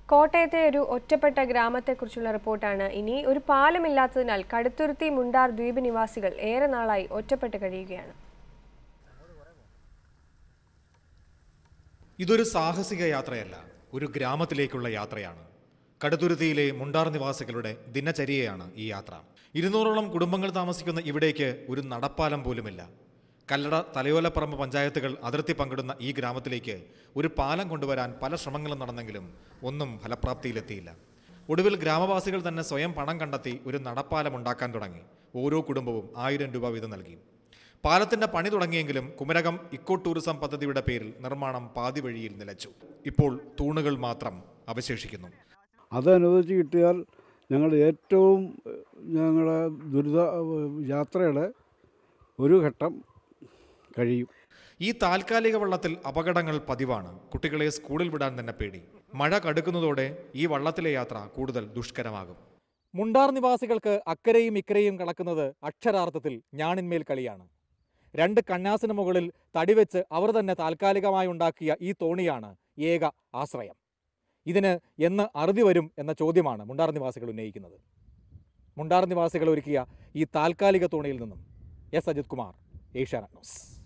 കോട്ടയത്തെ ഒരു ഒറ്റപ്പെട്ട ഗ്രാമത്തെക്കുറിച്ചുള്ള റിപ്പോർട്ടാണ് ഇനി. ഒരു പാലമില്ലാത്തതിനാൽ കടുത്തുരുത്തി മുണ്ടാർ ദ്വീപ് നിവാസികൾ ഏറെ നാളായി ഒറ്റപ്പെട്ട് കഴിയുകയാണ്. ഇതൊരു സാഹസിക യാത്രയല്ല, ഒരു ഗ്രാമത്തിലേക്കുള്ള യാത്രയാണ്. കടുത്തുരുത്തിയിലെ മുണ്ടാർ നിവാസികളുടെ ദിനചര്യയാണ് ഈ യാത്ര. 200ഓളം കുടുംബങ്ങൾ താമസിക്കുന്ന ഇവിടേക്ക് ഒരു നടപ്പാലം പോലുമില്ല. കല്ലട, തലയോലപ്പറമ്പ് പഞ്ചായത്തുകൾ അതിർത്തി പങ്കിടുന്ന ഈ ഗ്രാമത്തിലേക്ക് ഒരു പാലം കൊണ്ടുവരാൻ പല ശ്രമങ്ങളും നടന്നെങ്കിലും ഒന്നും ഫലപ്രാപ്തിയിലെത്തിയില്ല. ഒടുവിൽ ഗ്രാമവാസികൾ തന്നെ സ്വയം പണം കണ്ടെത്തി ഒരു നടപ്പാലം ഉണ്ടാക്കാൻ തുടങ്ങി. ഓരോ കുടുംബവും 1000 രൂപ വീതം നൽകി. പാലത്തിന്റെ പണി തുടങ്ങിയെങ്കിലും കുമരകം ഇക്കോ ടൂറിസം പദ്ധതിയുടെ പേരിൽ നിർമ്മാണം പാതി വഴിയിൽ നിലച്ചു. ഇപ്പോൾ തൂണുകൾ മാത്രം അവശേഷിക്കുന്നു. അതനുവദിച്ച് കിട്ടിയാൽ ഞങ്ങൾ ഏറ്റവും ഞങ്ങളുടെ ദുരിത യാത്രയുടെ ഒരു ഘട്ടം കഴിയും. ഈ താൽക്കാലിക വള്ളത്തിൽ അപകടങ്ങൾ പതിവാണ്. കുട്ടികളെ സ്കൂളിൽ വിടാൻ തന്നെ പേടി. മഴ കടുക്കുന്നതോടെ ഈ വള്ളത്തിലെ യാത്ര കൂടുതൽ ദുഷ്കരമാകും. മുണ്ടാർ നിവാസികൾക്ക് അക്കരയും ഇക്കരയും കടക്കുന്നത് അക്ഷരാർത്ഥത്തിൽ ഞാണിന്മേൽ കളിയാണ്. 2 കന്നാസിന് മുകളിൽ തടിവെച്ച് അവർ തന്നെ താൽക്കാലികമായി ഉണ്ടാക്കിയ ഈ തോണിയാണ് ഏക ആശ്രയം. ഇതിന് എന്ന് അറുതി വരും എന്ന ചോദ്യമാണ് മുണ്ടാർ നിവാസികൾ ഉന്നയിക്കുന്നത്. മുണ്ടാർ നിവാസികൾ ഒരുക്കിയ ഈ താൽക്കാലിക തോണിയിൽ നിന്നും എസ് അജിത് കുമാർ, ഏഷ്യാനെറ്റ് ന്യൂസ്.